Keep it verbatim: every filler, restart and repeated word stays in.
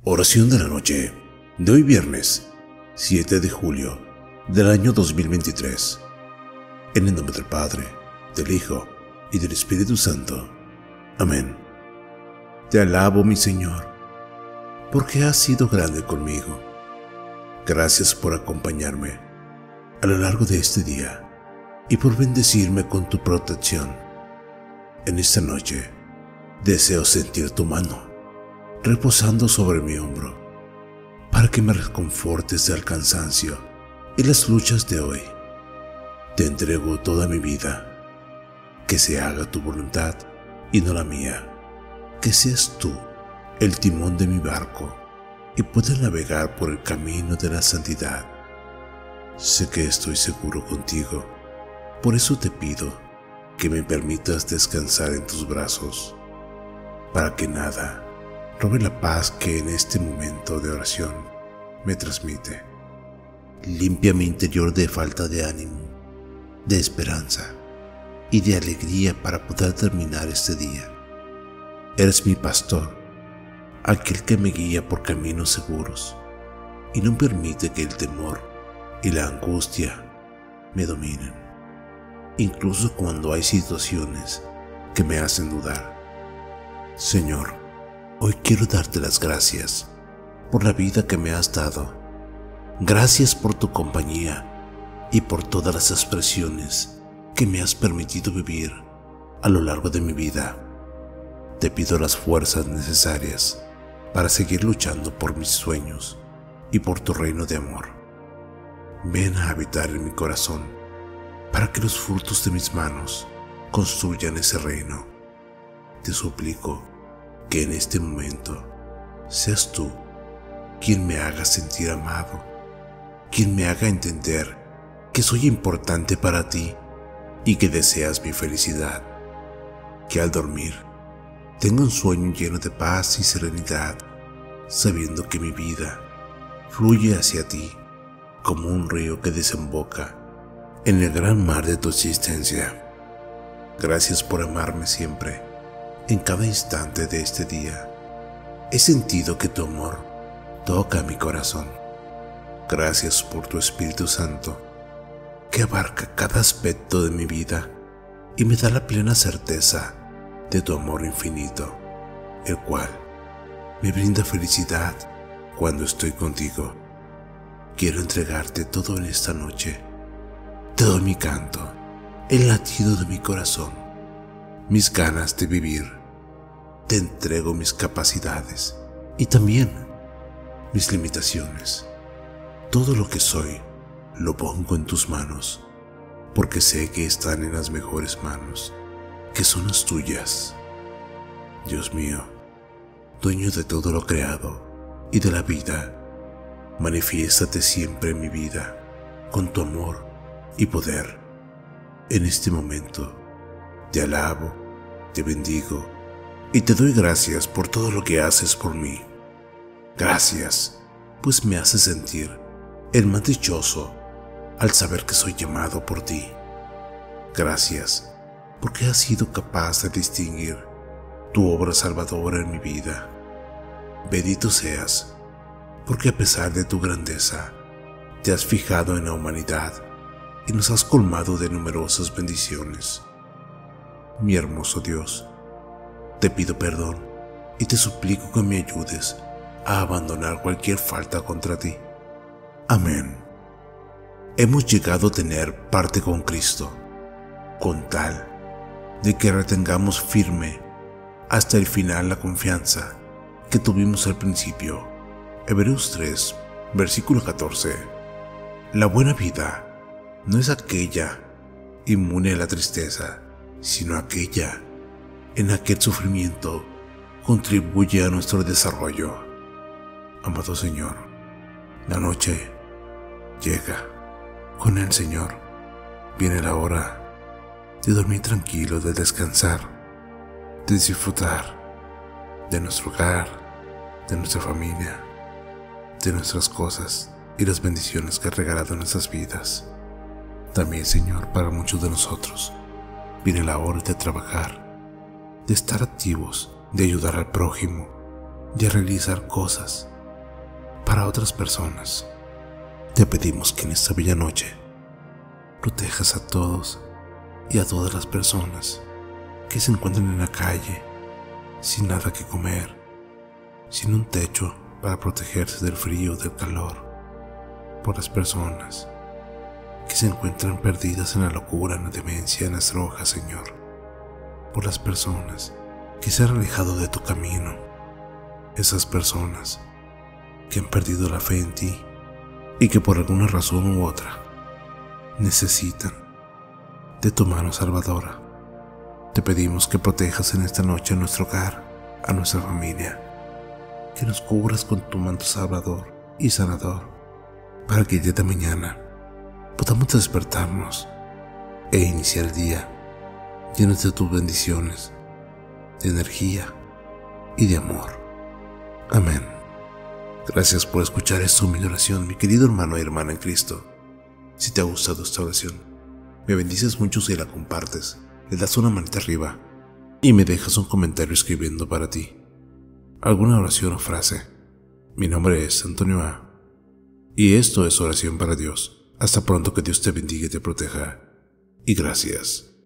Oración de la noche de hoy viernes siete de julio del año dos mil veintitrés. En el nombre del Padre, del Hijo y del Espíritu Santo. Amén. Te alabo, mi Señor, porque has sido grande conmigo. Gracias por acompañarme a lo largo de este día y por bendecirme con tu protección. En esta noche deseo sentir tu mano reposando sobre mi hombro, para que me reconfortes del cansancio y las luchas de hoy. Te entrego toda mi vida, que se haga tu voluntad y no la mía, que seas tú el timón de mi barco y pueda navegar por el camino de la santidad. Sé que estoy seguro contigo, por eso te pido que me permitas descansar en tus brazos, para que nada robe la paz que en este momento de oración me transmite. Limpia mi interior de falta de ánimo, de esperanza y de alegría para poder terminar este día. Eres mi pastor, aquel que me guía por caminos seguros y no permite que el temor y la angustia me dominen, incluso cuando hay situaciones que me hacen dudar. Señor, hoy quiero darte las gracias por la vida que me has dado. Gracias por tu compañía y por todas las expresiones que me has permitido vivir a lo largo de mi vida. Te pido las fuerzas necesarias para seguir luchando por mis sueños y por tu reino de amor. Ven a habitar en mi corazón para que los frutos de mis manos construyan ese reino. Te suplico que en este momento seas tú quien me haga sentir amado, quien me haga entender que soy importante para ti y que deseas mi felicidad, que al dormir tenga un sueño lleno de paz y serenidad, sabiendo que mi vida fluye hacia ti como un río que desemboca en el gran mar de tu existencia. Gracias por amarme siempre. En cada instante de este día he sentido que tu amor toca mi corazón. Gracias por tu Espíritu Santo, que abarca cada aspecto de mi vida y me da la plena certeza de tu amor infinito, el cual me brinda felicidad cuando estoy contigo. Quiero entregarte todo en esta noche. Te doy mi canto, el latido de mi corazón, mis ganas de vivir. Te entrego mis capacidades y también mis limitaciones. Todo lo que soy lo pongo en tus manos, porque sé que están en las mejores manos, que son las tuyas. Dios mío, dueño de todo lo creado y de la vida, manifiéstate siempre en mi vida con tu amor y poder. En este momento te alabo, te bendigo y te doy gracias por todo lo que haces por mí. Gracias, pues me haces sentir el más dichoso al saber que soy llamado por ti. Gracias, porque has sido capaz de distinguir tu obra salvadora en mi vida. Bendito seas, porque a pesar de tu grandeza, te has fijado en la humanidad y nos has colmado de numerosas bendiciones. Mi hermoso Dios, te pido perdón y te suplico que me ayudes a abandonar cualquier falta contra ti. Amén. Hemos llegado a tener parte con Cristo, con tal de que retengamos firme hasta el final la confianza que tuvimos al principio. Hebreos tres, versículo catorce. La buena vida no es aquella inmune a la tristeza, sino aquella en aquel sufrimiento contribuye a nuestro desarrollo. Amado Señor, la noche llega. Con el Señor viene la hora de dormir tranquilo, de descansar, de disfrutar de nuestro hogar, de nuestra familia, de nuestras cosas y las bendiciones que ha regalado en nuestras vidas. También, Señor, para muchos de nosotros viene la hora de trabajar, de estar activos, de ayudar al prójimo, de realizar cosas para otras personas. Te pedimos que en esta bella noche protejas a todos y a todas las personas que se encuentran en la calle sin nada que comer, sin un techo para protegerse del frío, del calor, por las personas que se encuentran perdidas en la locura, en la demencia, en las drogas, Señor, por las personas que se han alejado de tu camino, esas personas que han perdido la fe en ti y que por alguna razón u otra necesitan de tu mano salvadora. Te pedimos que protejas en esta noche a nuestro hogar, a nuestra familia, que nos cubras con tu manto salvador y sanador, para que el día de mañana podamos despertarnos e iniciar el día llenos de tus bendiciones, de energía y de amor. Amén. Gracias por escuchar esta humilde oración, mi querido hermano y hermana en Cristo. Si te ha gustado esta oración, me bendices mucho si la compartes, le das una manita arriba y me dejas un comentario escribiendo para ti alguna oración o frase. Mi nombre es Antonio A. Y esto es Oración para Dios. Hasta pronto, que Dios te bendiga y te proteja. Y gracias.